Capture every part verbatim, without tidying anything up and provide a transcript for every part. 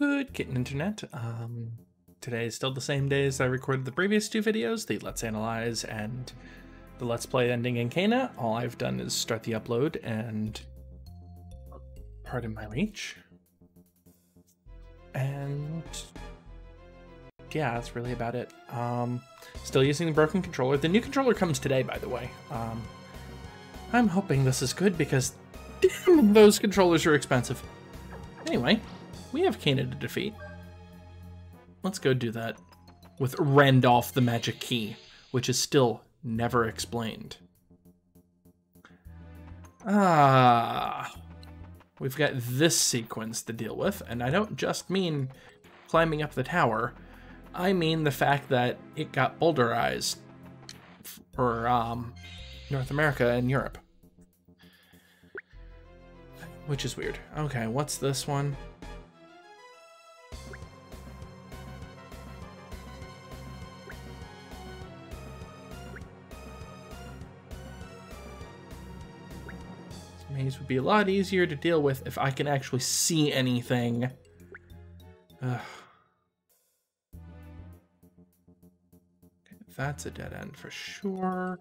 Good kitten internet. Um, today is still the same day as I recorded the previous two videos, the Let's Analyze and the Let's Play ending in Caina. All I've done is start the upload and pardon my reach. And yeah, that's really about it. Um, still using the broken controller. The new controller comes today, by the way. Um, I'm hoping this is good because damn, those controllers are expensive. Anyway, we have Caina to defeat. Let's go do that with Randolph the Magic Key, which is still never explained. Ah, we've got this sequence to deal with, and I don't just mean climbing up the tower. I mean the fact that it got boulderized for um, North America and Europe. Which is weird. Okay, what's this one? This maze would be a lot easier to deal with if I can actually see anything. Ugh. Okay, that's a dead end for sure.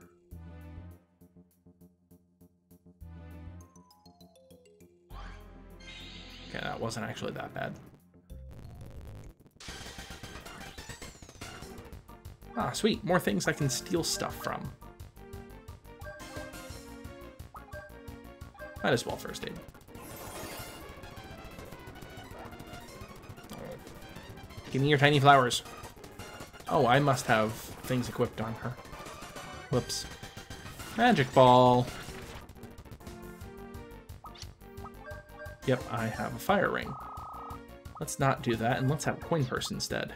Okay, that wasn't actually that bad. Ah, sweet. More things I can steal stuff from. Might as well first aid. Give me your tiny flowers. Oh, I must have things equipped on her. Whoops. Magic ball. Yep, I have a fire ring. Let's not do that, and let's have a coin purse instead.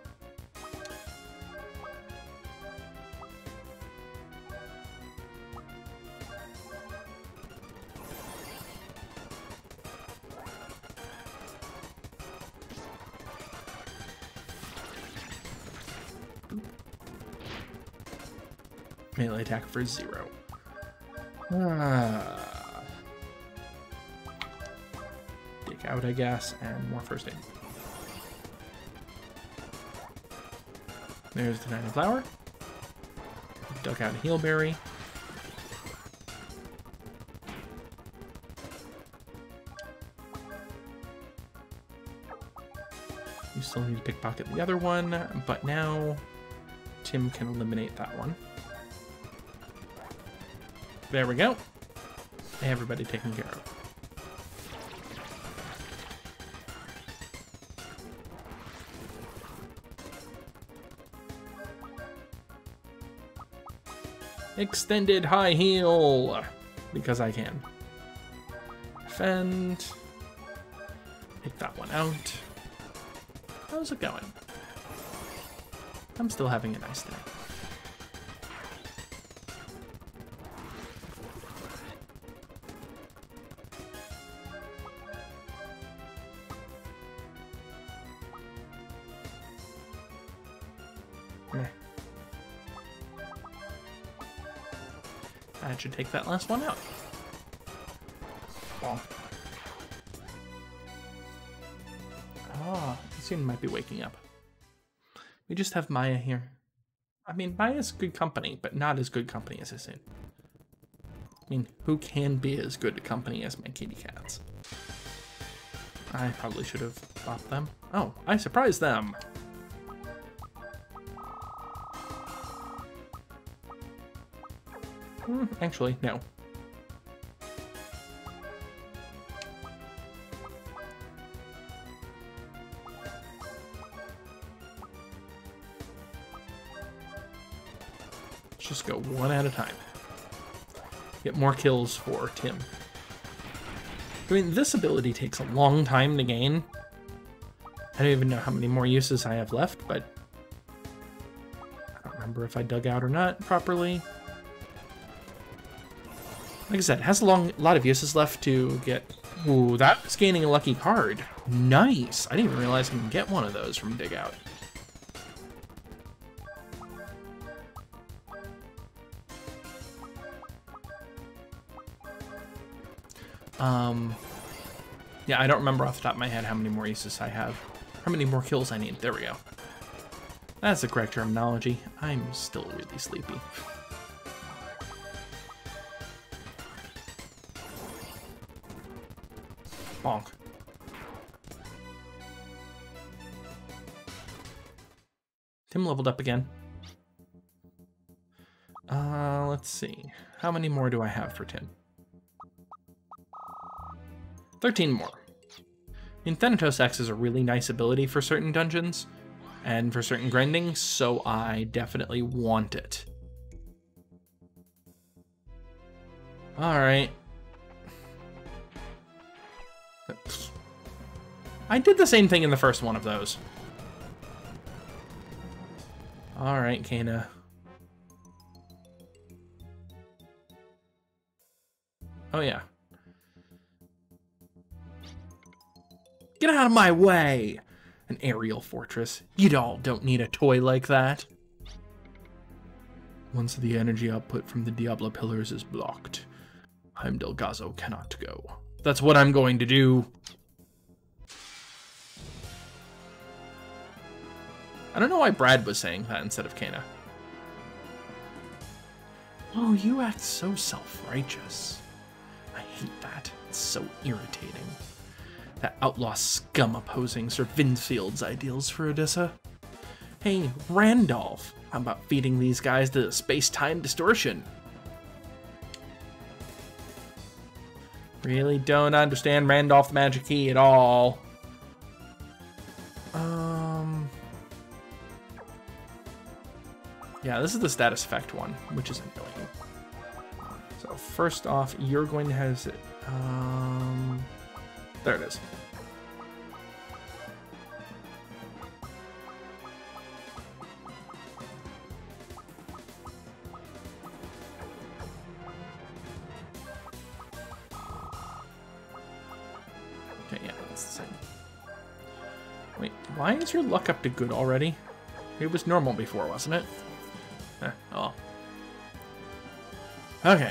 Melee attack for zero. Ah. Out, I guess, and more first aid. There's the tiny flower. Dug out a healberry. You still need to pickpocket the other one, but now Tim can eliminate that one. There we go. Everybody taken care of. Extended high heel, because I can. Defend. Take that one out. How's it going? I'm still having a nice day. Meh. I should take that last one out. Well. Ah, Lucien might be waking up. We just have Maya here. I mean, Maya's good company, but not as good company as Lucien. I mean, who can be as good a company as my kitty cats? I probably should have bopped them. Oh, I surprised them! Hmm, actually, no. Let's just go one at a time. Get more kills for Tim. I mean, this ability takes a long time to gain. I don't even know how many more uses I have left, but I don't remember if I dug out or not properly. Like I said, it has a long, lot of uses left to get... Ooh, that's gaining a lucky card. Nice! I didn't even realize I can get one of those from Dig Out. Um, Yeah, I don't remember off the top of my head how many more aces I have. How many more kills I need. There we go. That's the correct terminology. I'm still really sleepy. Bonk. Tim leveled up again. Uh, let's see. How many more do I have for Tim? thirteen more. I mean, Thanatos X is a really nice ability for certain dungeons and for certain grinding, so I definitely want it. Alright. I did the same thing in the first one of those. Alright, Caina. Oh, yeah. Get out of my way! An aerial fortress. You all don't need a toy like that. Once the energy output from the Diablo pillars is blocked, Heimdallgazo cannot go. That's what I'm going to do. I don't know why Brad was saying that instead of Caina. Oh, you act so self-righteous. I hate that. It's so irritating. That outlaw scum opposing Sir Vinfield's ideals for Odessa. Hey, Randolph, how about feeding these guys the space-time distortion? Really don't understand Randolph the Magic Key at all. Um... Yeah, this is the status effect one, which is annoying. So first off, you're going to have it. Um, there it is. Okay, yeah, that's the same. Wait, why is your luck up to good already? It was normal before, wasn't it? Eh, oh. Okay.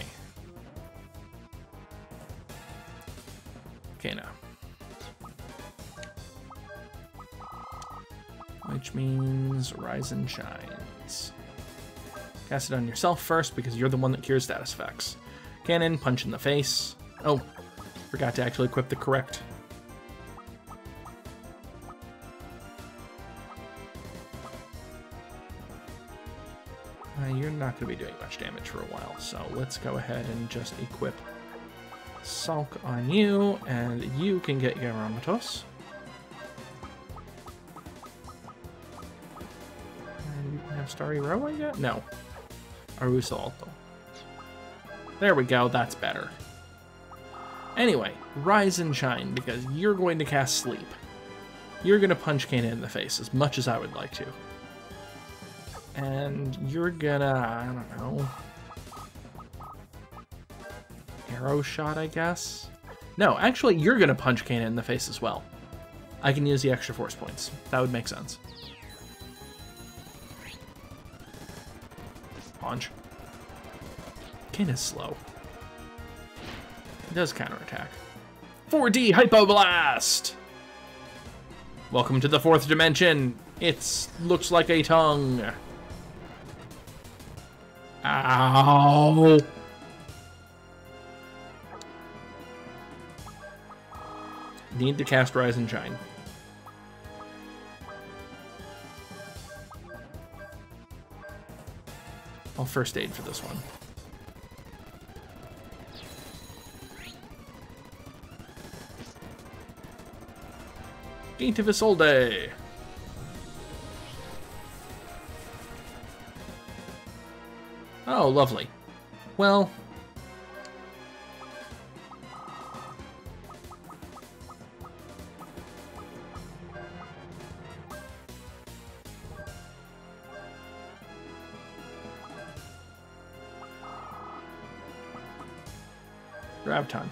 Okay, now. Which means Rise and Shines. Cast it on yourself first because you're the one that cures status effects. Cannon, punch in the face. Oh, forgot to actually equip the correct. Uh, you're not going to be doing much damage for a while, so let's go ahead and just equip Sulk on you, and you can get Yaramatos. And you can have Starry Row, I guess? No. Arusa Alto. There we go, that's better. Anyway, Rise and Shine, because you're going to cast Sleep. You're going to punch Caina in the face, as much as I would like to. And you're gonna, I don't know, arrow shot, I guess? No, actually, you're gonna punch Caina in the face as well. I can use the extra force points. That would make sense. Punch. Caina's slow. It does counterattack. four D Hypoblast! Welcome to the fourth dimension. It looks like a tongue. Ow! Need to cast Rise and Shine. I'll first aid for this one. Gate of Isolde. Oh, lovely. Well... grab time.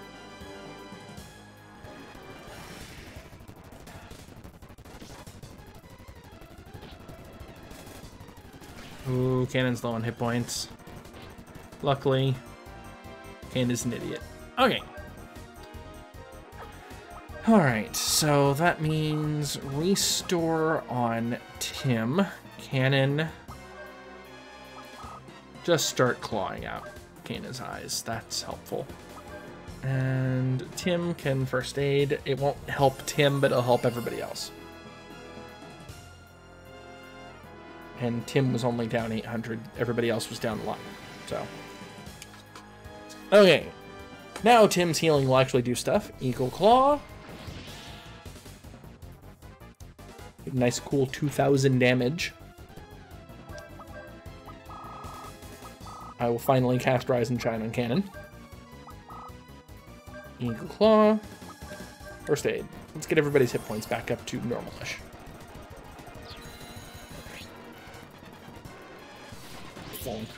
Ooh, Cannon's low on hit points. Luckily, Caina's an idiot. Okay. Alright, so that means restore on Tim. Cannon. Just start clawing out Caina's eyes. That's helpful. And Tim can first aid. It won't help Tim, but it'll help everybody else. And Tim was only down eight hundred. Everybody else was down a lot. So. Okay. Now Tim's healing will actually do stuff. Eagle Claw. Nice, cool two thousand damage. I will finally cast Rise and Shine on Cannon. Eagle Claw. First aid. Let's get everybody's hit points back up to normal-ish. Bonk.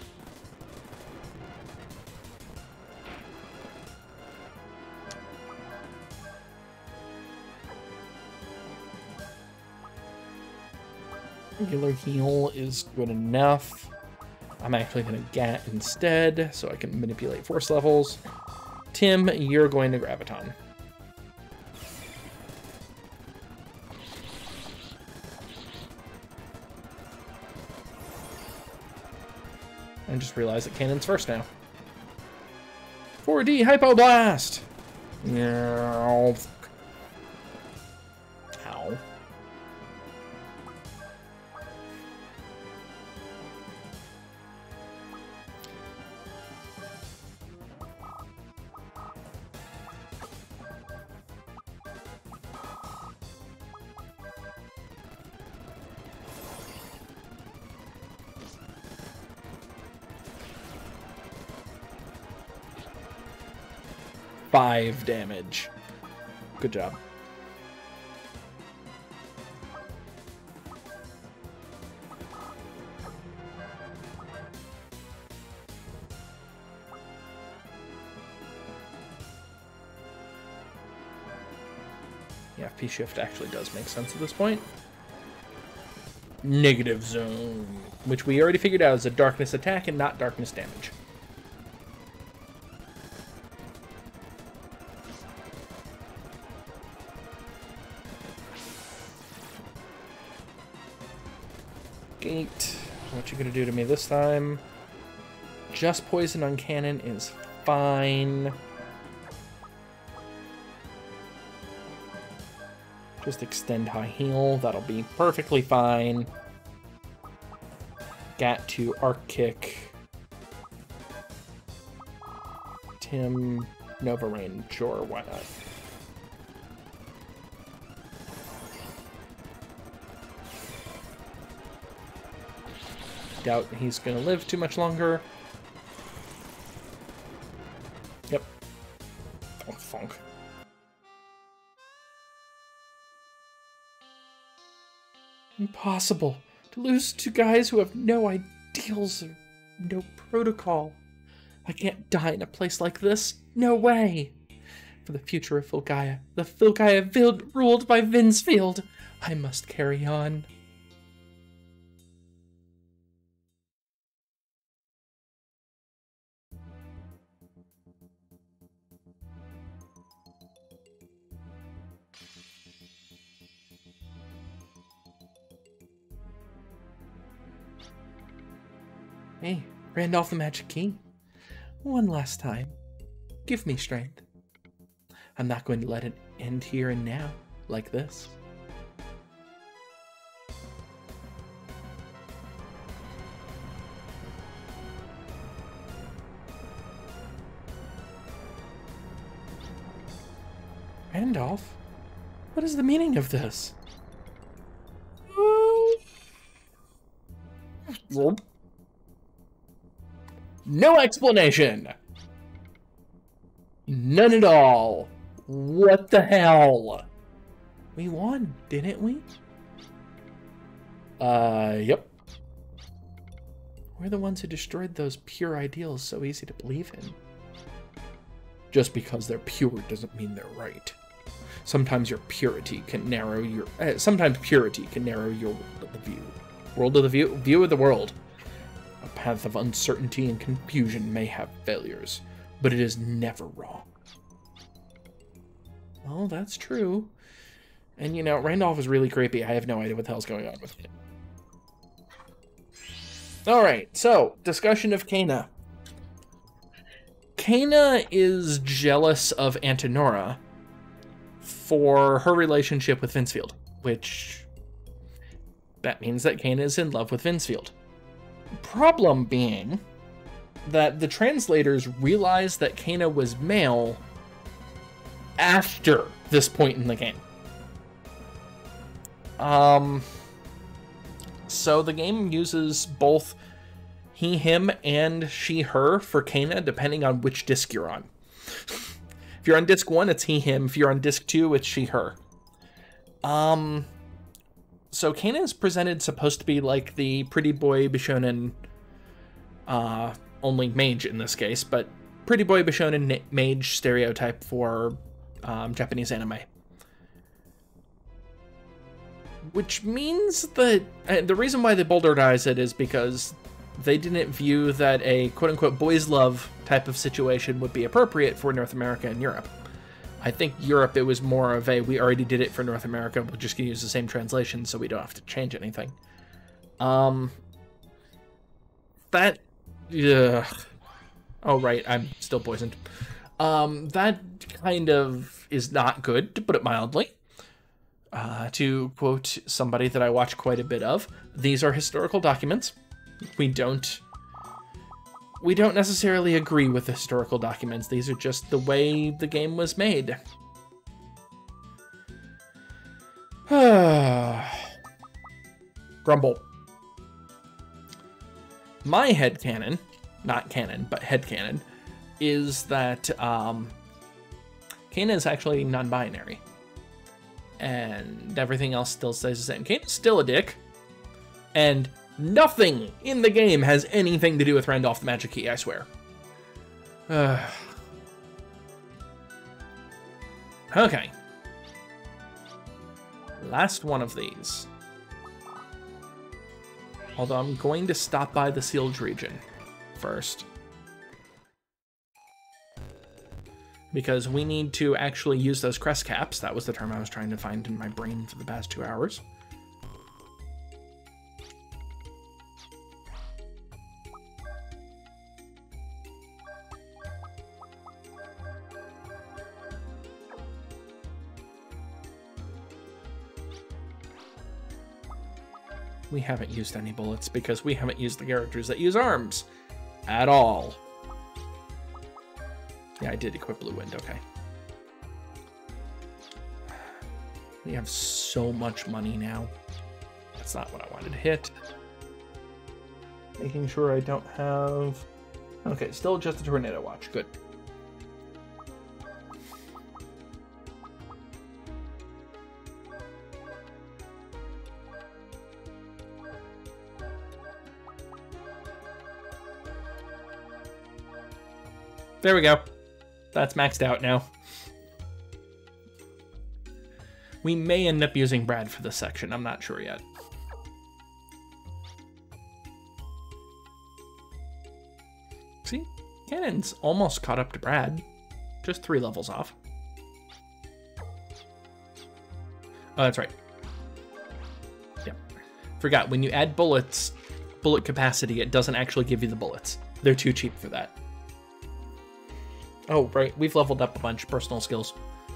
Regular heal is good enough. I'm actually going to Gat instead, so I can manipulate force levels. Tim, you're going to Graviton. I just realized that Cannon's first now. four D Hypoblast! Ow. Ow. Five damage. Good job. Yeah, F P shift actually does make sense at this point. Negative zone, which we already figured out is a darkness attack and not darkness damage. Gate. What you gonna do to me this time? Just poison on Cannon is fine. Just extend high heal. That'll be perfectly fine. Gat to arc kick. Tim, Nova Rain. Sure, why not? Doubt he's gonna live too much longer. Yep. Oh, funk. Impossible to lose to guys who have no ideals or no protocol. I can't die in a place like this. No way. For the future of Filgaia, the Filgaia Vild ruled by Vinsfield, I must carry on. Hey, Randolph the Magic Key. One last time. Give me strength. I'm not going to let it end here and now, like this. Randolph? What is the meaning of this? No explanation! None at all! What the hell? We won, didn't we? Uh, yep. We're the ones who destroyed those pure ideals so easy to believe in. Just because they're pure doesn't mean they're right. Sometimes your purity can narrow your... Uh, sometimes purity can narrow your world of the view. World of the view? View of the world. A path of uncertainty and confusion may have failures, but it is never wrong. Oh, that's true. And, you know, Randolph is really creepy. I have no idea what the hell's going on with it. Alright, so, discussion of Caina. Caina is jealous of Antinora for her relationship with Vincefield, which... that means that Caina is in love with Vincefield. Problem being that the translators realized that Caina was male after this point in the game. Um, so the game uses both he, him, and she, her for Caina, depending on which disc you're on. If you're on disc one, it's he, him. If you're on disc two, it's she, her. Um, so Caina is presented supposed to be like the pretty boy Bishonen, uh, only mage in this case, but pretty boy Bishonen mage stereotype for um, Japanese anime. Which means that uh, the reason why they boulderize it is because they didn't view that a quote-unquote boys love type of situation would be appropriate for North America and Europe. I think Europe, it was more of a, we already did it for North America, we're just going to use the same translation so we don't have to change anything. Um, that, ugh. Oh, right, I'm still poisoned. Um, that kind of is not good, to put it mildly. Uh, to quote somebody that I watch quite a bit of, these are historical documents. We don't... We don't necessarily agree with the historical documents. These are just the way the game was made. Grumble. My headcanon, not canon, but headcanon, is that um, Caina is actually non-binary. And everything else still stays the same. Caina's still a dick. And nothing in the game has anything to do with Randolph the Magic Key, I swear. Uh. Okay. Last one of these. Although I'm going to stop by the sealed region first. Because we need to actually use those crest caps. That was the term I was trying to find in my brain for the past two hours. We haven't used any bullets because we haven't used the characters that use arms at all. Yeah, I did equip Blue Wind, okay. We have so much money now. That's not what I wanted to hit. Making sure I don't have... Okay, still just a Tornado Watch, good. There we go. That's maxed out now. We may end up using Brad for this section. I'm not sure yet. See? Cannon's almost caught up to Brad. Just three levels off. Oh, that's right. Yeah. Forgot, when you add bullets, bullet capacity, it doesn't actually give you the bullets. They're too cheap for that. Oh, right. We've leveled up a bunch. Personal skills.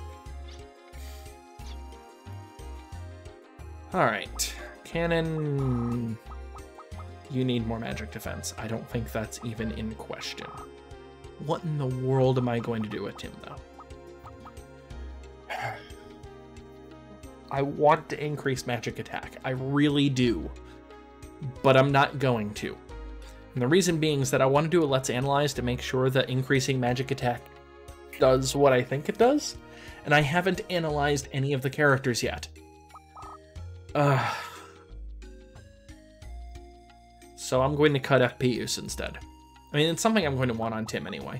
Alright. Cannon... You need more magic defense. I don't think that's even in question. What in the world am I going to do with him, though? I want to increase magic attack. I really do. But I'm not going to. And the reason being is that I want to do a Let's Analyze to make sure that increasing magic attack does what I think it does. And I haven't analyzed any of the characters yet. Uh, so I'm going to cut F P use instead. I mean, it's something I'm going to want on Tim anyway.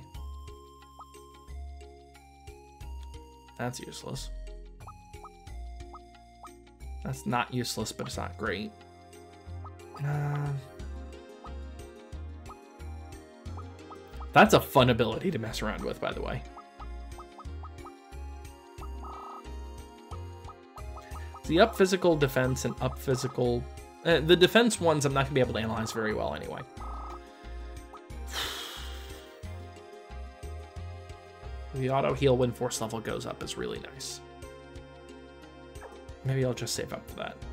That's useless. That's not useless, but it's not great. Uh... That's a fun ability to mess around with, by the way. the up physical defense and up physical... Uh, the defense ones I'm not going to be able to analyze very well anyway. The auto heal when force level goes up is really nice. Maybe I'll just save up for that.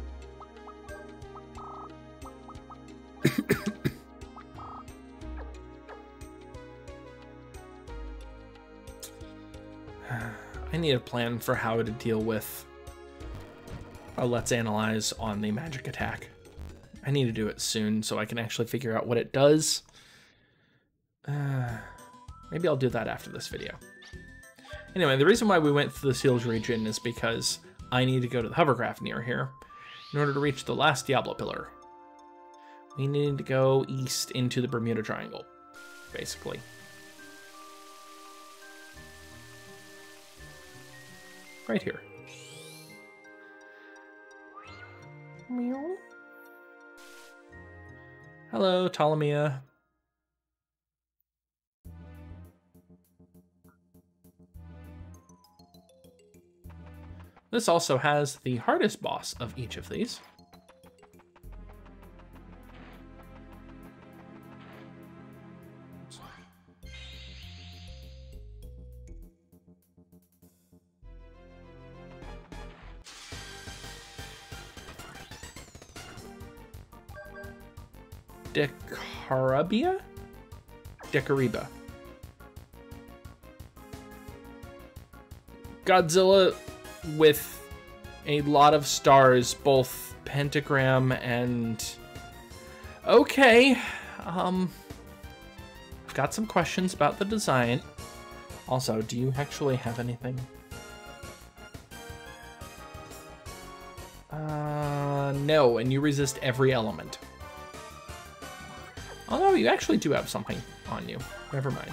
I need a plan for how to deal with a Let's Analyze on the magic attack. I need to do it soon so I can actually figure out what it does. Uh, maybe I'll do that after this video. Anyway, the reason why we went through the sealed region is because I need to go to the hovercraft near here in order to reach the last Diablo pillar. We need to go east into the Bermuda Triangle, basically. Right here. Meow. Hello, Ptolmea. This also has the hardest boss of each of these. Decarabia? Decariba. Godzilla with a lot of stars, both pentagram and... Okay, um... I've got some questions about the design. Also, do you actually have anything? Uh, no, and you resist every element. Oh no, you actually do have something on you. Never mind.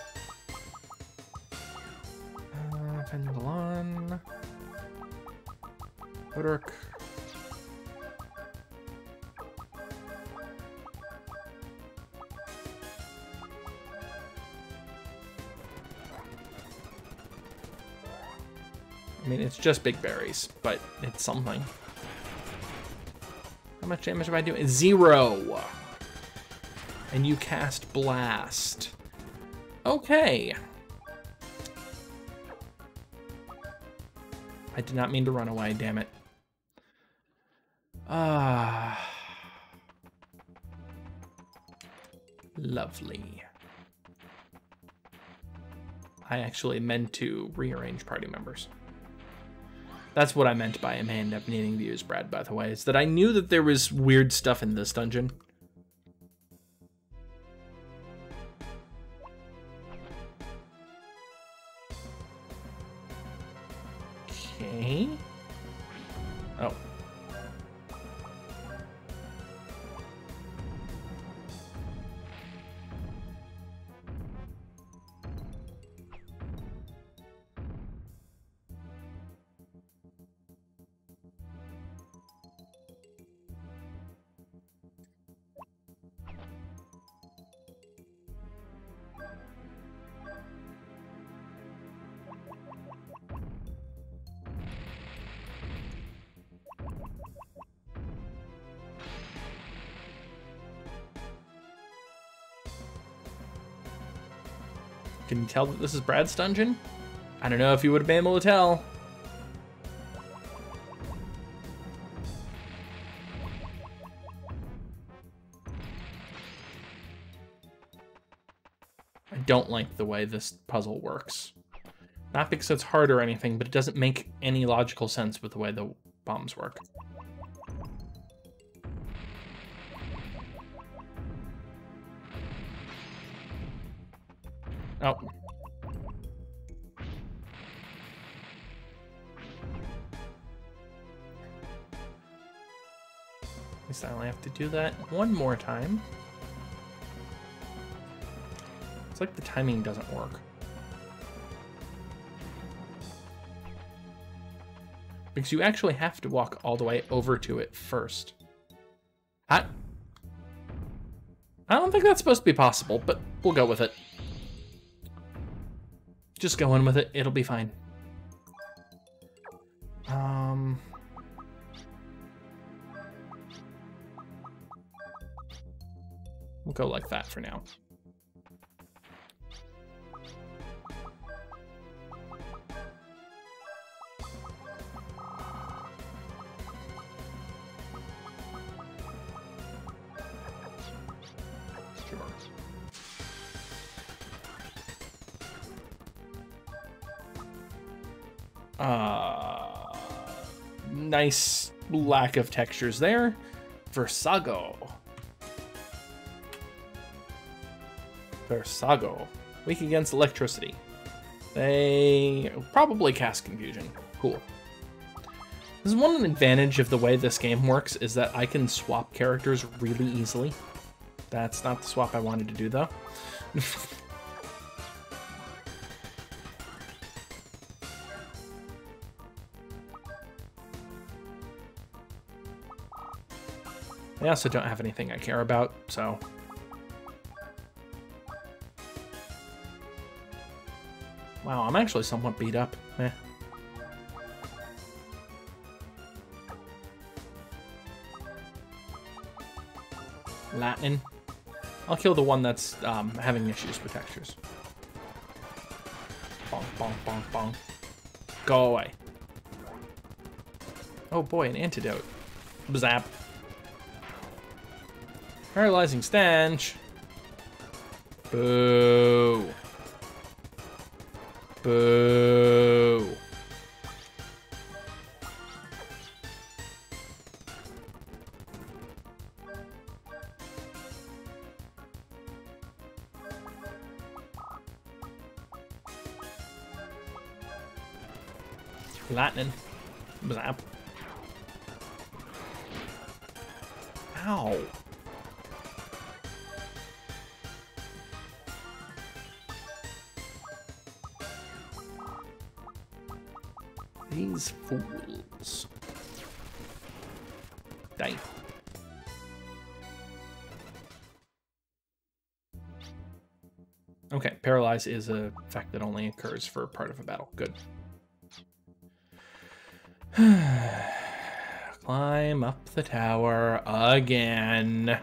Uh, Pendulon. Odork. I mean, it's just big berries, but it's something. How much damage am I doing? Zero! And you cast Blast. Okay. I did not mean to run away, damn it. Ah. Lovely. I actually meant to rearrange party members. That's what I meant by I may end up needing to use Brad, by the way, is that I knew that there was weird stuff in this dungeon. Okay. Oh. Can you tell that this is Brad's dungeon? I don't know if you would have been able to tell. I don't like the way this puzzle works. Not because it's hard or anything, but it doesn't make any logical sense with the way the bombs work. Oh. At least I only have to do that one more time. It's like the timing doesn't work. Because you actually have to walk all the way over to it first. I, I don't think that's supposed to be possible, but we'll go with it. Just go in with it. It'll be fine. Um, We'll go like that for now. Uh, nice lack of textures there. Versago. Versago. Weak against electricity. They probably cast Confusion. Cool. This is one advantage of the way this game works, is that I can swap characters really easily. That's not the swap I wanted to do, though. I also don't have anything I care about, so... Wow, I'm actually somewhat beat up. Eh. Latin. I'll kill the one that's um, having issues with textures. Bonk, bonk, bonk, bonk. Go away. Oh boy, an antidote. Zap. Paralyzing stench. Boo. Boo. Lightning. Zap. Ow. These fools. Dang. Okay, paralyze is a effect that only occurs for part of a battle. Good. Climb up the tower again.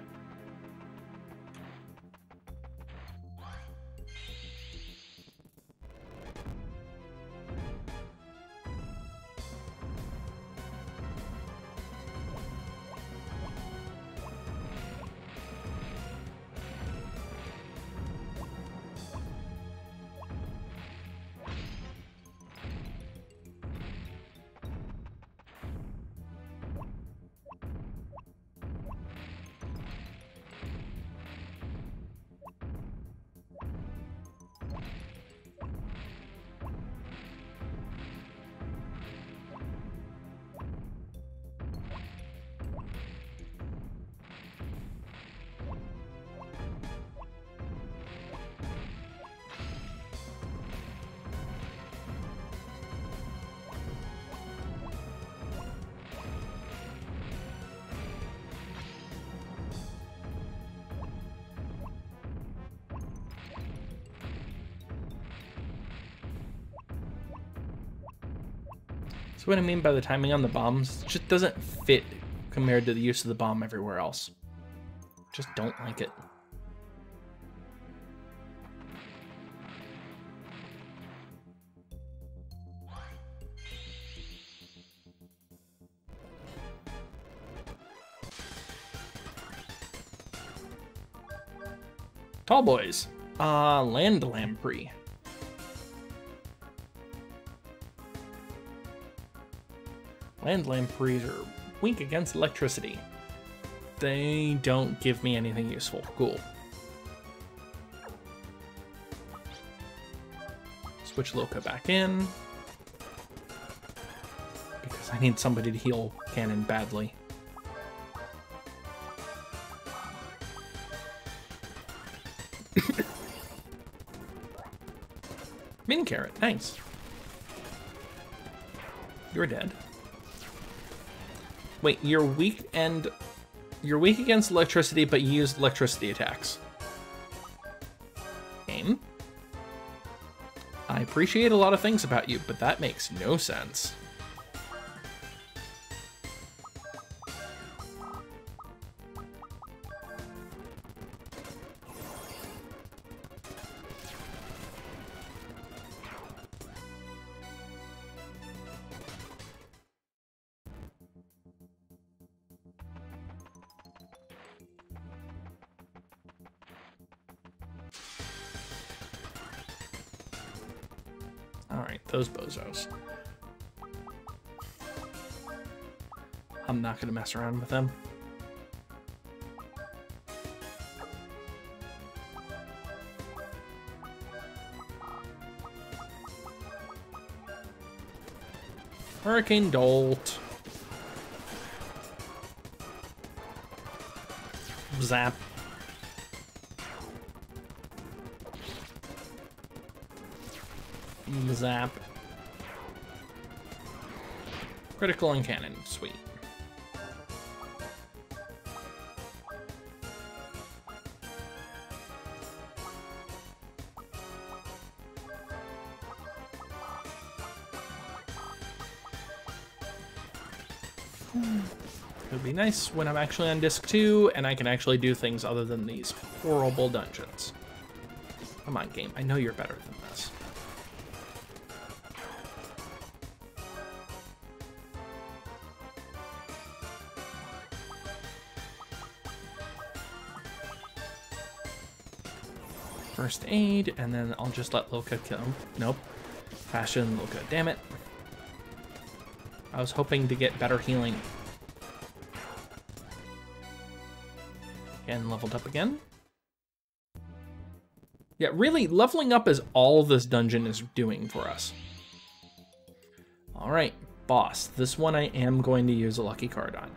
So what I mean by the timing on the bombs, it just doesn't fit compared to the use of the bomb everywhere else. Just don't like it. Tall boys. Uh, land lamprey. Land lampreys are weak against electricity. They don't give me anything useful. Cool. Switch Loka back in. Because I need somebody to heal Cannon badly. Min carrot, nice. You're dead. Wait, you're weak and you're weak against electricity, but you use electricity attacks. Game. I appreciate a lot of things about you, but that makes no sense. Alright, those bozos. I'm not going to mess around with them. Hurricane Dolt. Zap. Zap. Critical and cannon. Sweet. It'll be nice when I'm actually on disc two and I can actually do things other than these horrible dungeons. Come on, game. I know you're better than this. First aid, and then I'll just let Loka kill him. Nope. Fashion Loka. Damn it. I was hoping to get better healing. And leveled up again. Yeah, really, leveling up is all this dungeon is doing for us. All right, boss. This one I am going to use a lucky card on.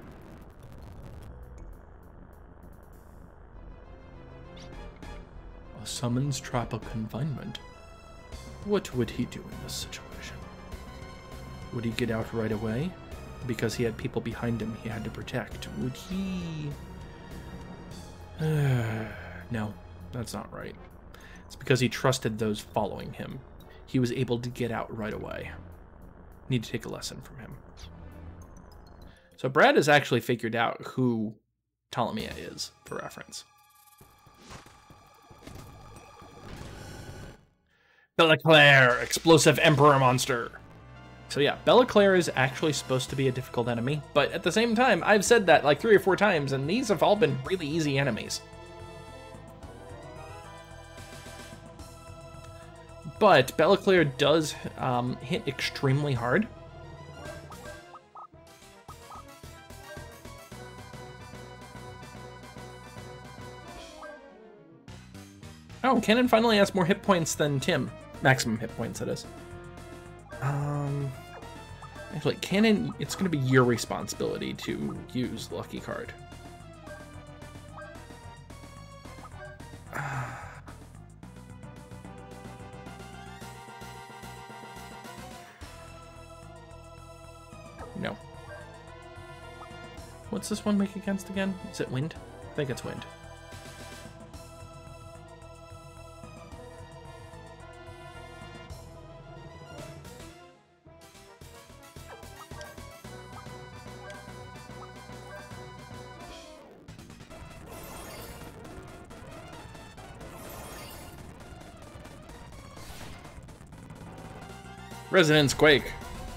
A summons trap of confinement. What would he do in this situation? Would he get out right away? Because he had people behind him he had to protect. Would he... No, that's not right. It's because he trusted those following him. He was able to get out right away. Need to take a lesson from him. So Brad has actually figured out who Ptolmea is, for reference. Belliclaire, explosive emperor monster. So yeah, Belliclaire is actually supposed to be a difficult enemy, but at the same time, I've said that like three or four times, and these have all been really easy enemies. But Belliclaire does um, hit extremely hard. Oh, Cannon finally has more hit points than Tim. Maximum hit points, that is. Um, actually, Cannon, it's going to be your responsibility to use Lucky Card. Uh, no. What's this one make against again? Is it wind? I think it's wind. Resonance Quake.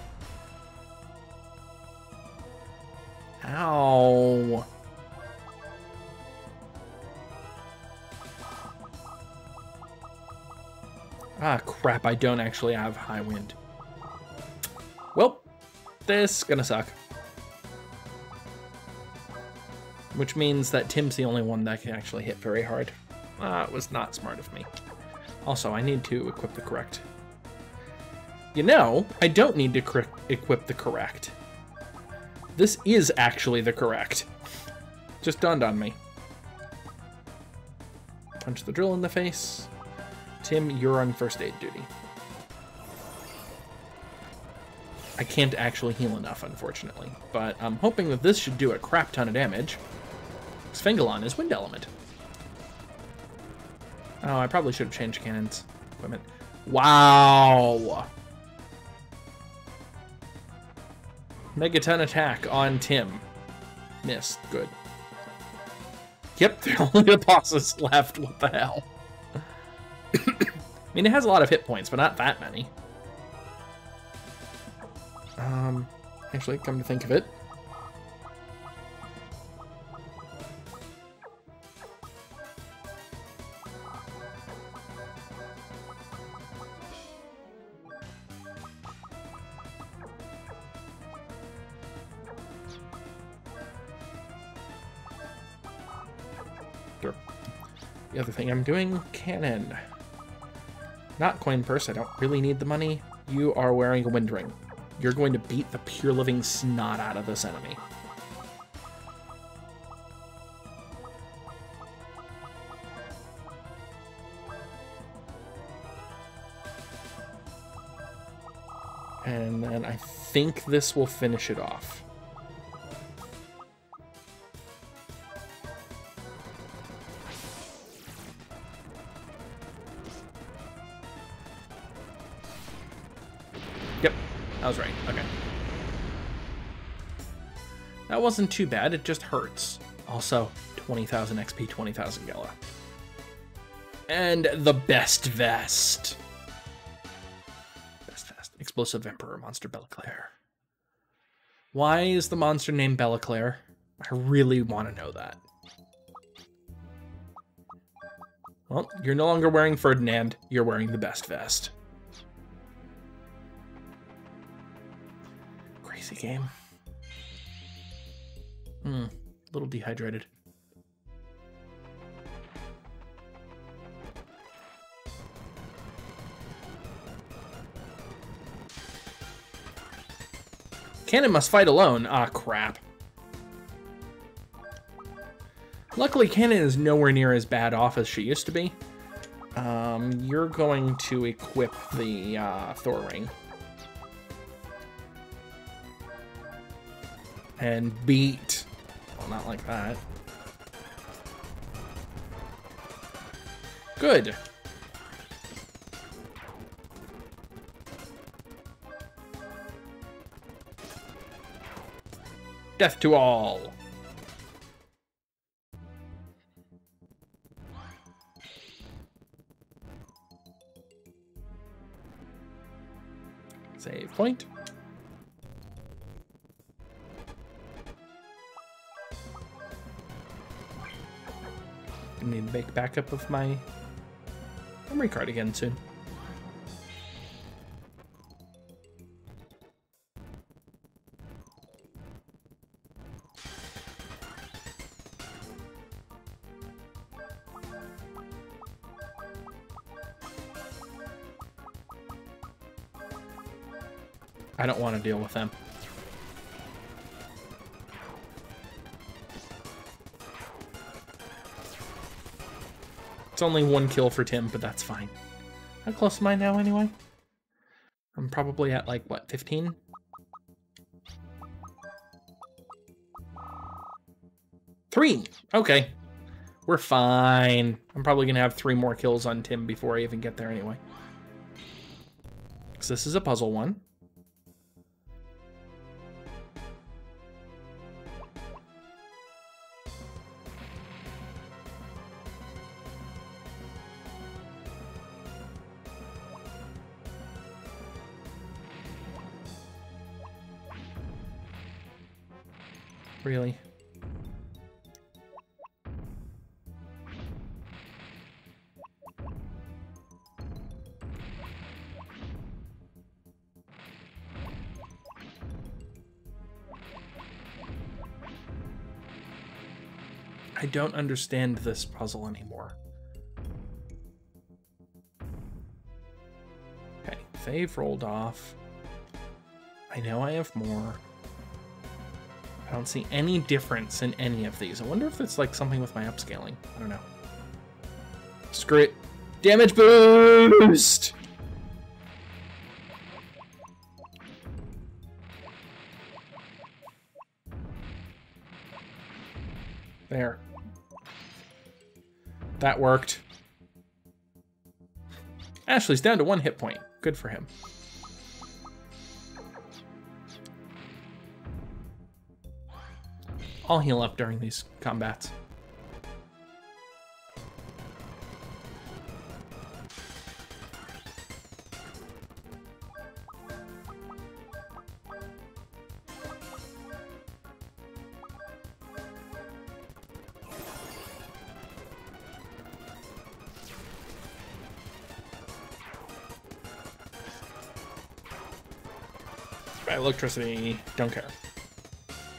Ow. Ah, crap, I don't actually have high wind. Well, this is gonna suck. Which means that Tim's the only one that can actually hit very hard. Ah, it was not smart of me. Also, I need to equip the correct. You know, I don't need to equip the correct. This is actually the correct. Just dawned on me. Punch the drill in the face. Tim, you're on first aid duty. I can't actually heal enough, unfortunately, but I'm hoping that this should do a crap ton of damage. Svengalon is wind element. Oh, I probably should have changed Cannon's equipment. Wow! Megaton attack on Tim. Missed. Good. Yep, there are only the bosses left. What the hell? I mean, it has a lot of hit points, but not that many. Um, actually, come to think of it. the other thing I'm doing, cannon. Not coin purse, I don't really need the money. You are wearing a wind ring. You're going to beat the pure living snot out of this enemy. And then I think this will finish it off. Yep, I was right. Okay. That wasn't too bad, it just hurts. Also, twenty thousand X P, twenty thousand Gala. And the best vest. Explosive Emperor monster Belliclaire. Why is the monster named Belliclaire? I really want to know that. Well, you're no longer wearing Ferdinand. You're wearing the best vest. Crazy game. Hmm, a little dehydrated. Caina must fight alone. Ah, crap. Luckily, Caina is nowhere near as bad off as she used to be. Um, you're going to equip the uh, Thor ring. And beat. Well, not like that. Good. Death to all. Save point. I need to make backup of my memory card again soon. I don't want to deal with them. It's only one kill for Tim, but that's fine. How close am I now anyway? I'm probably at like, what, fifteen? Three! Okay. We're fine. I'm probably going to have three more kills on Tim before I even get there anyway. Because this is a puzzle one. Really? I don't understand this puzzle anymore. Okay, they've rolled off. I know I have more. I don't see any difference in any of these. I wonder if it's like something with my upscaling. I don't know. Screw it. Damage boost! There. That worked. Ashley's down to one hit point. Good for him. I'll heal up during these combats. Electricity, don't care.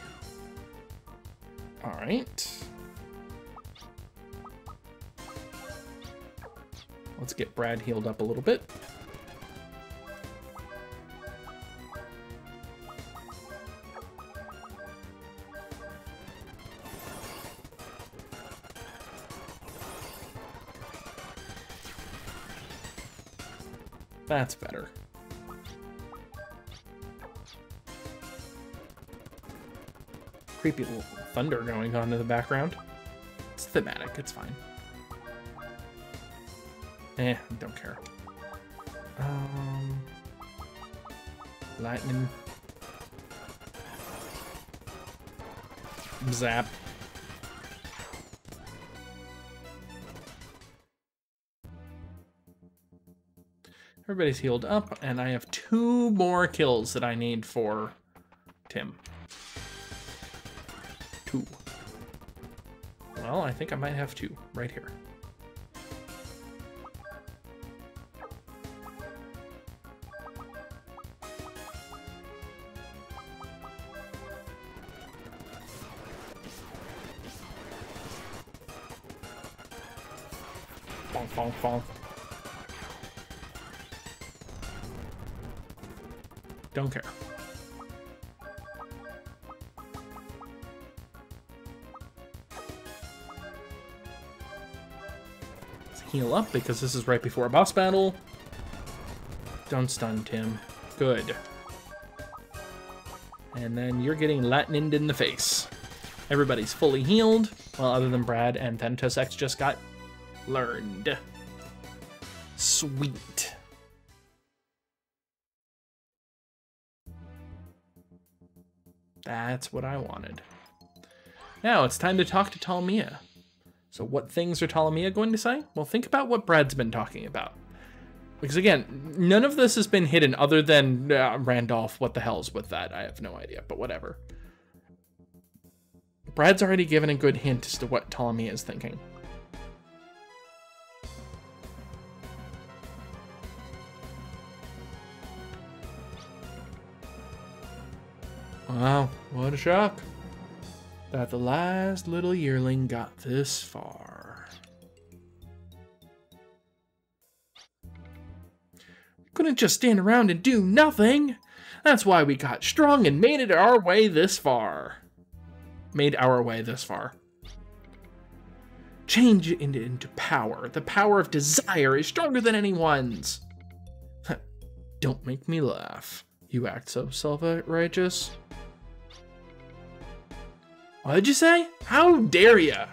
All right. Let's get Brad healed up a little bit. That's better. Creepy little thunder going on in the background. It's thematic, it's fine. Eh, don't care. Um, lightning. Zap. Everybody's healed up, and I have two more kills that I need for Tim. Two. Well, I think I might have two right here. Bonk, bonk, bonk. Don't care. Let's heal up because this is right before a boss battle. Don't stun Tim. Good. And then you're getting Latined in the face. Everybody's fully healed. Well, other than Brad and Thanatos X just got learned. Sweet. That's what I wanted. Now it's time to talk to Ptolmea. So what things are Ptolmea going to say? Well, think about what Brad's been talking about. Because again, none of this has been hidden other than uh, Randolph. What the hell's with that? I have no idea, but whatever. Brad's already given a good hint as to what Ptolmea is thinking. Wow, what a shock that the last little yearling got this far. We couldn't just stand around and do nothing. That's why we got strong and made it our way this far. Made our way this far. Change it into, into power. The power of desire is stronger than anyone's. Don't make me laugh. You act so self-righteous. What did you say? How dare ya?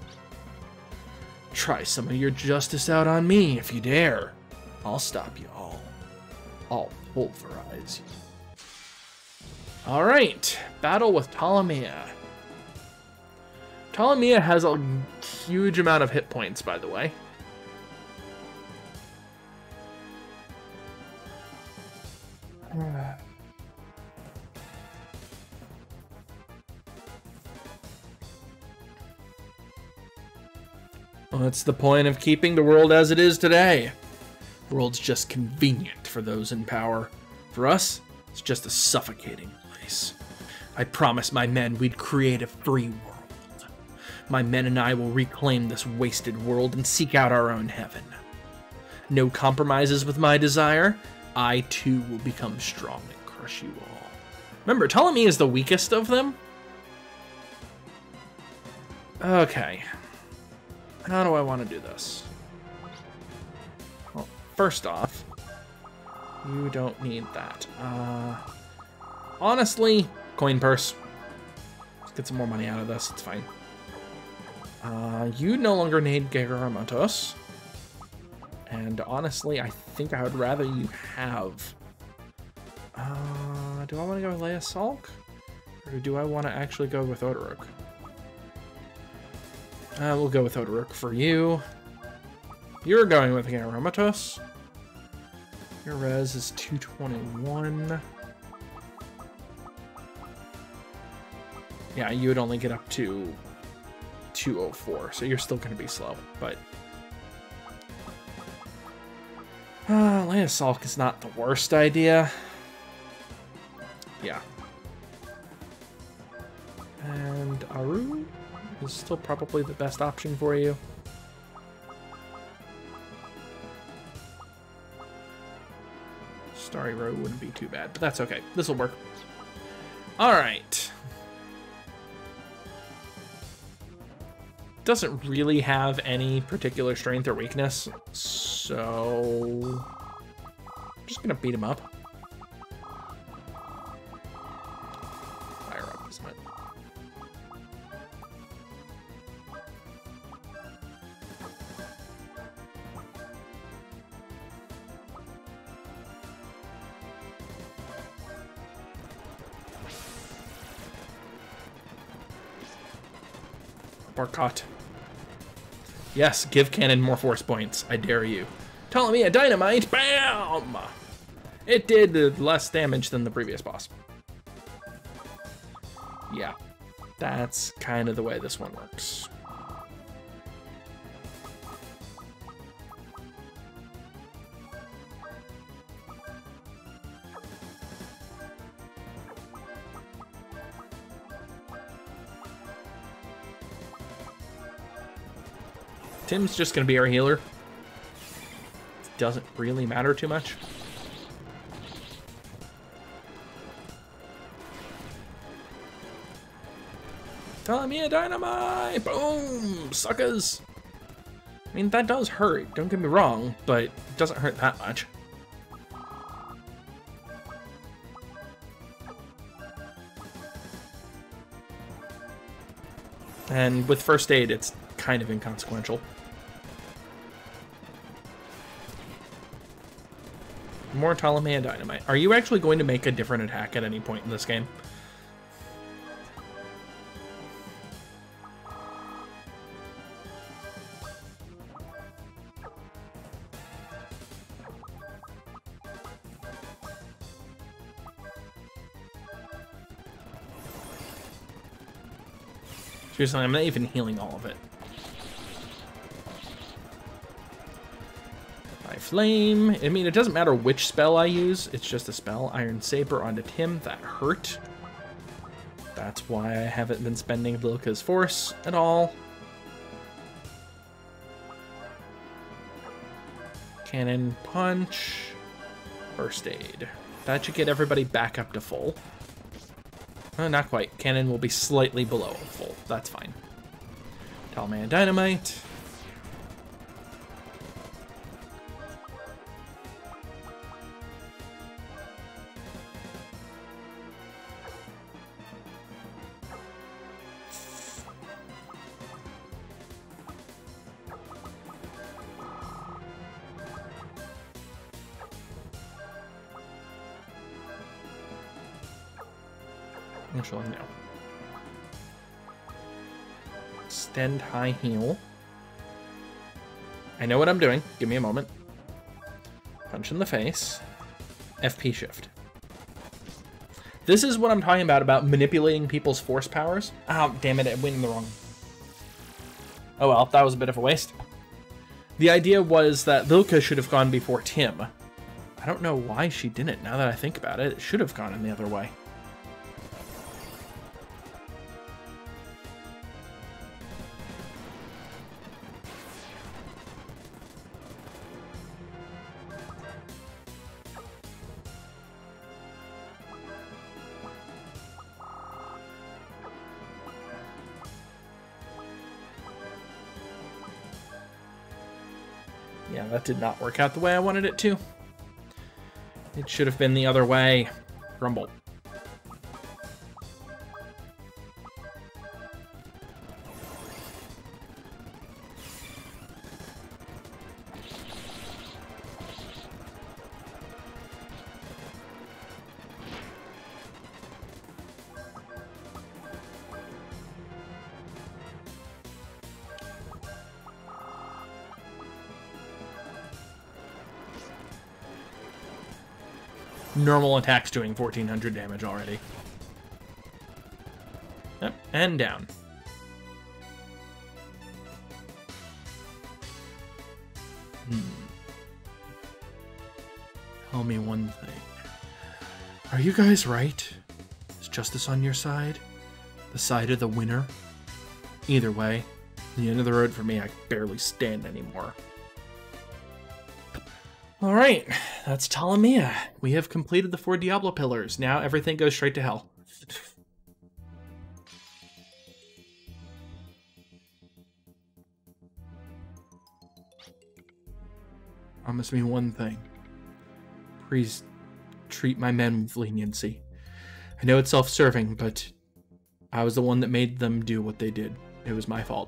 Try some of your justice out on me if you dare. I'll stop you all. I'll pulverize you. All right, battle with Ptolmea. Ptolmea has a huge amount of hit points, by the way. What's the point of keeping the world as it is today? The world's just convenient for those in power. For us, it's just a suffocating place. I promised my men we'd create a free world. My men and I will reclaim this wasted world and seek out our own heaven. No compromises with my desire. I too will become strong and crush you all. Remember, Ptolemy is the weakest of them. Okay. How do I want to do this? Well, first off, you don't need that. Uh, honestly, coin purse. Let's get some more money out of this. It's fine. Uh, you no longer need Gagaramotos. And honestly, I think I would rather you have... Uh, do I want to go with Leia Salk? Or do I want to actually go with Odorok? Uh, we'll go with Odorok for you. You're going with Gagaramotos. Your res is two twenty-one. Yeah, you would only get up to two oh four, so you're still going to be slow, but... Uh, Leia Salk is not the worst idea. Yeah. And Aru is still probably the best option for you. Sorry, Row wouldn't be too bad, but that's okay. This will work. All right. Doesn't really have any particular strength or weakness, so I'm just gonna beat him up. Fire up, isn't it? Barcott. Yes, give cannon more force points. I dare you. Ptolmea dynamite. Bam! It did less damage than the previous boss. Yeah, that's kind of the way this one works. Tim's just going to be our healer. Doesn't really matter too much. Ptolmea dynamite! Boom! Suckers! I mean, that does hurt, don't get me wrong, but it doesn't hurt that much. And with first aid, it's kind of inconsequential. More Ptolmea dynamite. Are you actually going to make a different attack at any point in this game? Seriously, I'm not even healing all of it. By flame. I mean, it doesn't matter which spell I use. It's just a spell. Iron Saber onto Tim. That hurt. That's why I haven't been spending Lilka's force at all. Cannon punch. First aid. That should get everybody back up to full. Uh, not quite. Cannon will be slightly below full. That's fine. Ptolmea dynamite. Actually, no. Extend high heal. I know what I'm doing. Give me a moment. Punch in the face. F P shift. This is what I'm talking about, about manipulating people's force powers. Oh, damn it, I went in the wrong. Oh well, that was a bit of a waste. The idea was that Lilka should have gone before Tim. I don't know why she didn't, now that I think about it. It should have gone in the other way. Yeah, that did not work out the way I wanted it to. It should have been the other way. Grumble. Normal attack's doing fourteen hundred damage already. Yep, and down. Hmm. Tell me one thing. Are you guys right? Is justice on your side? The side of the winner? Either way, the end of the road for me, I can barely stand anymore. Alright, that's Ptolmea. We have completed the four Diablo pillars. Now everything goes straight to hell. Promise me one thing. Please treat my men with leniency. I know it's self-serving, but I was the one that made them do what they did. It was my fault.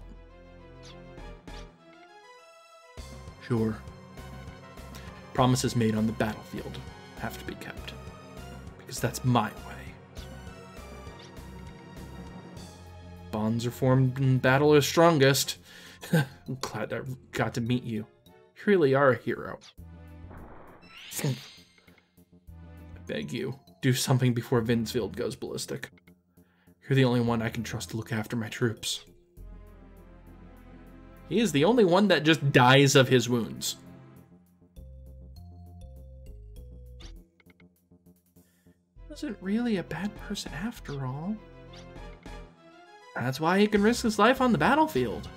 Sure. Promises made on the battlefield have to be kept. Because that's my way. Bonds are formed when battle is strongest. I'm glad I got to meet you. You really are a hero. I beg you, do something before Vinsfield goes ballistic. You're the only one I can trust to look after my troops. He is the only one that just dies of his wounds. Wasn't really a bad person after all. That's why he can risk his life on the battlefield.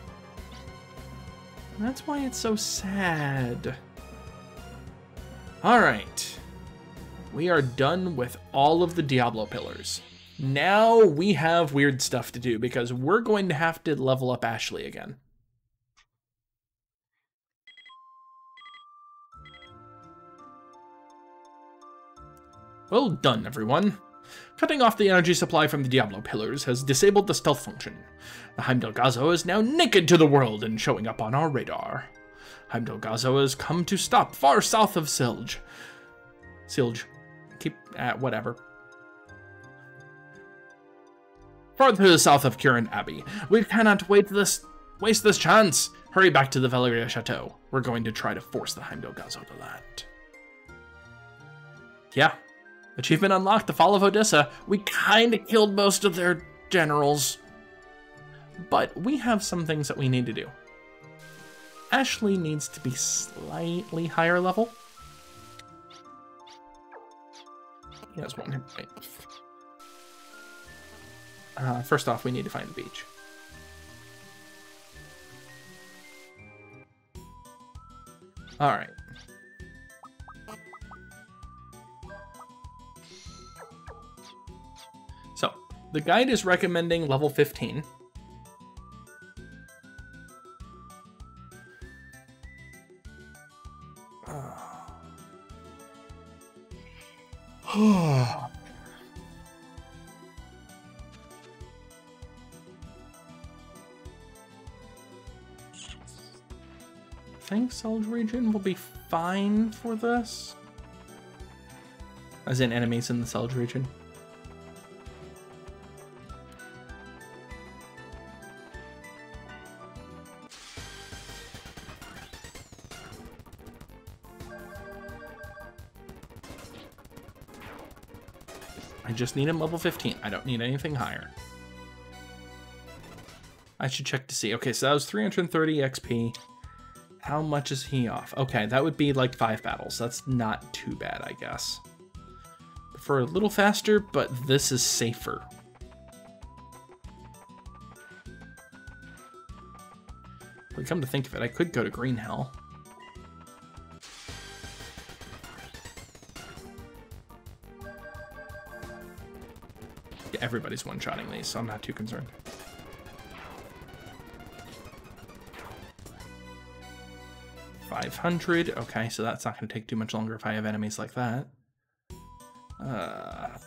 That's why it's so sad. Alright. We are done with all of the Diablo pillars. Now we have weird stuff to do because we're going to have to level up Ashley again. Well done, everyone. Cutting off the energy supply from the Diablo pillars has disabled the stealth function. The Heimdall is now naked to the world and showing up on our radar. Heimdall has come to stop far south of Silge. Silge. Keep at whatever. Far to the south of Kirin Abbey. We cannot wait this waste this chance. Hurry back to the Valeria Chateau. We're going to try to force the Heimdall to land. Yeah. Achievement unlocked, the Fall of Odessa. We kind of killed most of their generals. But we have some things that we need to do. Ashley needs to be slightly higher level. He has one hit point. Uh, first off, we need to find the beach. Alright. So, the guide is recommending level fifteen. I think Selge region will be fine for this. As in enemies in the Selge region. I just need him level fifteen. I don't need anything higher. I should check to see. Okay, so that was three hundred thirty X P. How much is he off? Okay, that would be like five battles. That's not too bad, I guess. Prefer a little faster, but this is safer. But come to think of it, I could go to Green Hell. Yeah, everybody's one-shotting these, so I'm not too concerned. five hundred. Okay, so that's not going to take too much longer if I have enemies like that. Uh...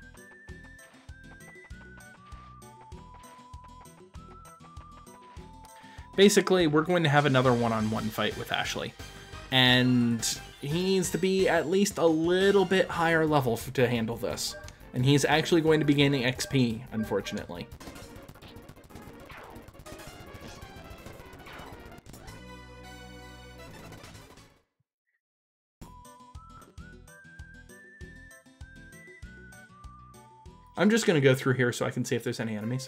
Basically, we're going to have another one-on-one fight with Ashley. And he needs to be at least a little bit higher level to handle this. And he's actually going to be gaining X P, unfortunately. I'm just going to go through here so I can see if there's any enemies.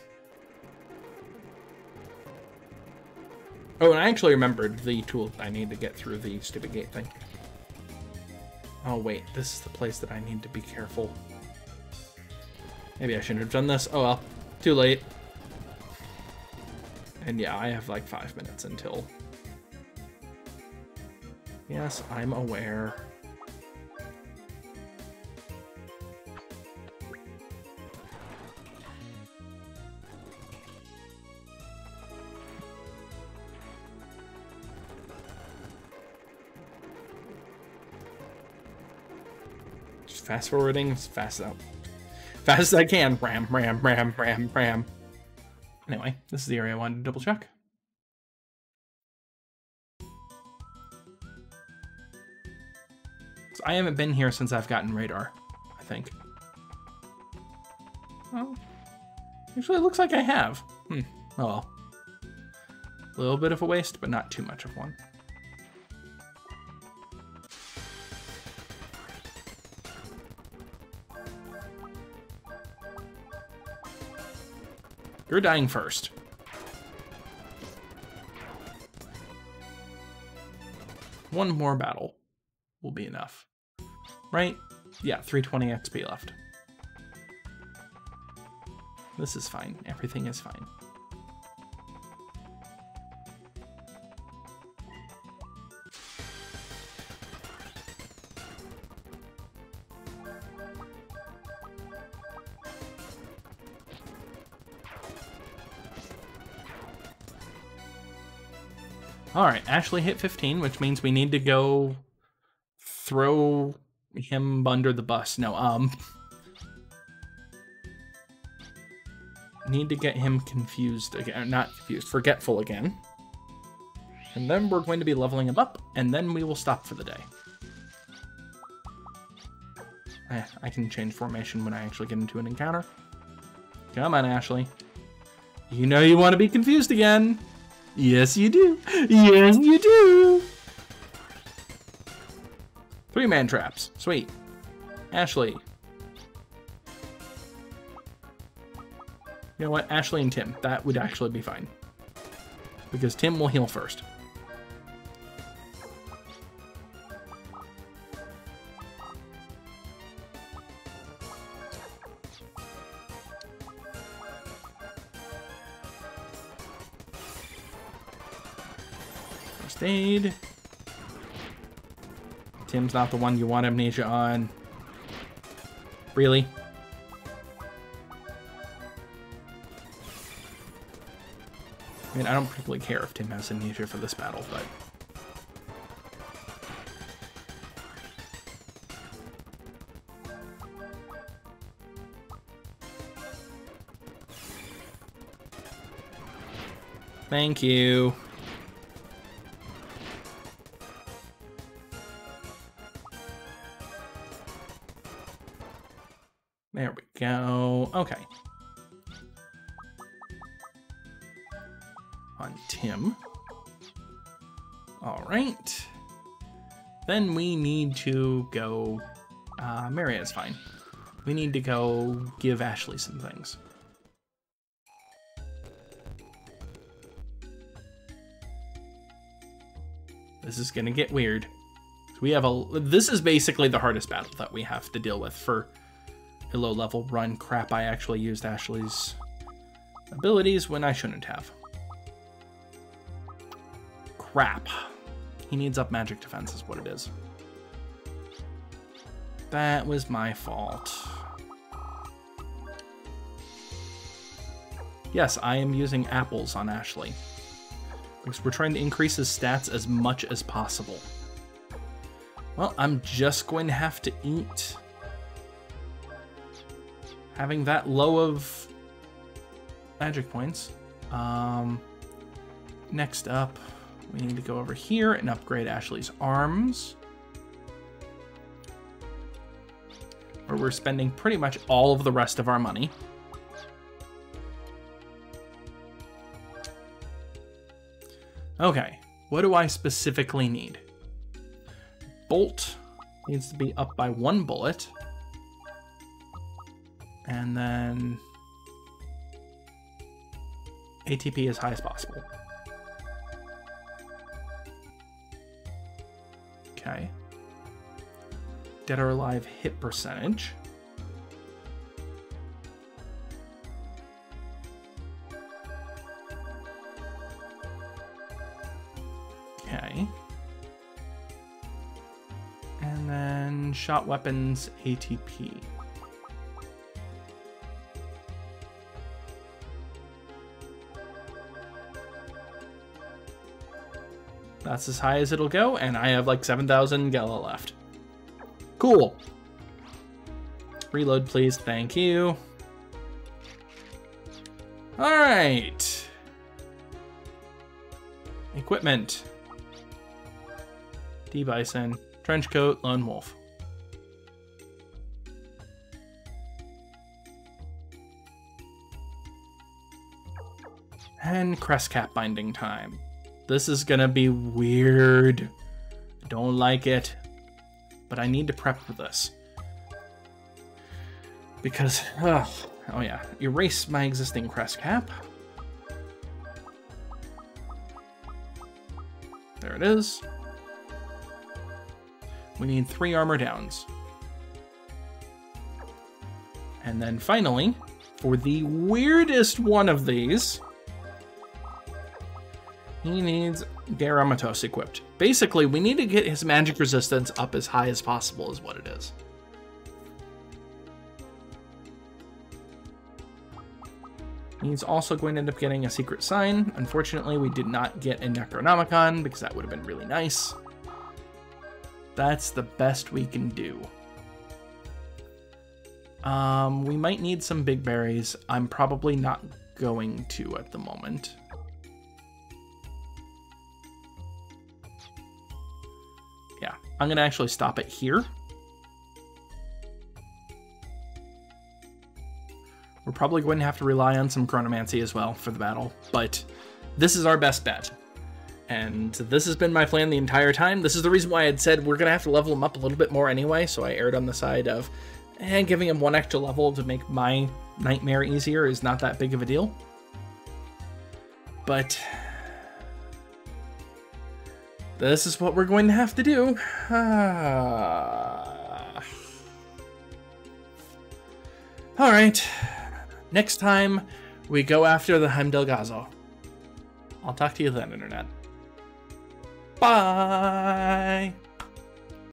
Oh, and I actually remembered the tool I need to get through the stupid gate thing. Oh, wait. This is the place that I need to be careful. Maybe I shouldn't have done this. Oh, well. Too late. And yeah, I have like five minutes until... Yes, I'm aware. Just fast forwarding as fast as, fast as I can. Ram, ram, ram, ram, ram. Anyway, this is the area I wanted to double check. So I haven't been here since I've gotten radar, I think. Well, actually, it looks like I have. Hmm. Oh well. A little bit of a waste, but not too much of one. You're dying first. One more battle will be enough. Right? Yeah, three twenty X P left. This is fine. Everything is fine. All right, Ashley hit fifteen, which means we need to go throw him under the bus. No, um, need to get him confused again, not confused, forgetful again. And then we're going to be leveling him up, and then we will stop for the day. I, I can change formation when I actually get into an encounter. Come on, Ashley. You know you want to be confused again. Yes, you do. Yes, you do. Three-man traps. Sweet. Ashley. You know what? Ashley and Tim. That would actually be fine. Because Tim will heal first. First aid. Tim's not the one you want amnesia on. Really? I mean, I don't particularly care if Tim has amnesia for this battle, but... Thank you. There we go. Okay. On Tim. All right. Then we need to go... Uh, Maria's fine. We need to go give Ashley some things. This is gonna get weird. So we have a... This is basically the hardest battle that we have to deal with for a low-level run. Crap, I actually used Ashley's abilities when I shouldn't have. Crap. He needs up magic defense is what it is. That was my fault. Yes, I am using apples on Ashley. Because we're trying to increase his stats as much as possible. Well, I'm just going to have to eat. Having that low of magic points. Um, next up, we need to go over here and upgrade Ashley's arms. Where we're spending pretty much all of the rest of our money. Okay, what do I specifically need? Bolt needs to be up by one bullet. And then A T P as high as possible. Okay. Dead or alive hit percentage. Okay. one-shot weapons A T P. That's as high as it'll go, and I have like seven thousand Gala left. Cool. Reload, please. Thank you. All right. Equipment. D-Bison. Trench coat. Lone Wolf. And crest cap binding time. This is gonna be weird. I don't like it. But I need to prep for this. Because, uh, oh yeah, erase my existing crest cap. There it is. We need three armor downs. And then finally, for the weirdest one of these, he needs Garamatos equipped. Basically, we need to get his magic resistance up as high as possible is what it is. He's also going to end up getting a secret sign. Unfortunately, we did not get a Necronomicon because that would have been really nice. That's the best we can do. Um, we might need some big berries. I'm probably not going to at the moment. Yeah, I'm going to actually stop it here. We're probably going to have to rely on some chronomancy as well for the battle, but this is our best bet. And this has been my plan the entire time. This is the reason why I had said we're going to have to level him up a little bit more anyway, so I erred on the side of eh, giving him one extra level to make my nightmare easier is not that big of a deal. But this is what we're going to have to do. Ah. All right. Next time, we go after the Heimdallgazo. I'll talk to you then, Internet. Bye!